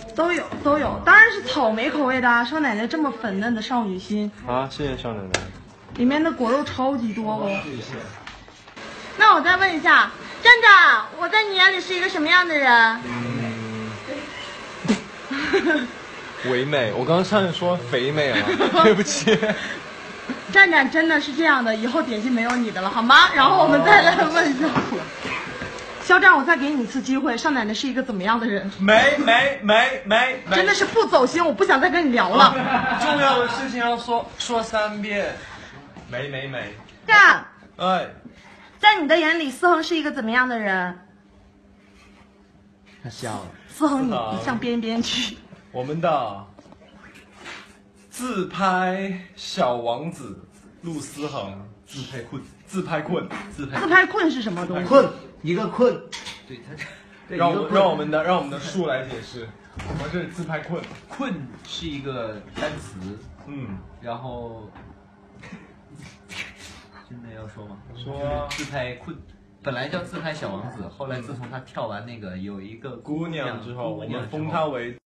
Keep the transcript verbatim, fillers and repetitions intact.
都有都有，当然是草莓口味的啊！少奶奶这么粉嫩的少女心啊，谢谢少奶奶。 里面的果肉超级多哦。谢谢。那我再问一下，站长，我在你眼里是一个什么样的人？ 嗯，唯美。我刚刚差点说肥美了，对不起。 站站真的是这样的，以后点心没有你的了，好吗？然后我们再来问一下。肖战，我再给你一次机会，少奶奶是一个怎么样的人？ 没没没没， 真的是不走心，我不想再跟你聊了。 重要的事情要说说三遍。没没没。 站。 哎， 在你的眼里，思恒是一个怎么样的人？ 他笑了。 思恒，你你向边边去。 我们的自拍小王子陆思恒，自拍困，自拍困，自拍自拍困是什么东西？ 困，一个困。对他，对让我让我们的让我们的树来解释，什么是自拍困？ 困是一个单词， 嗯， 然后真的要说吗？ 说自拍困，本来叫自拍小王子，后来自从他跳完那个有一个姑娘之后，我们姑娘之后封他为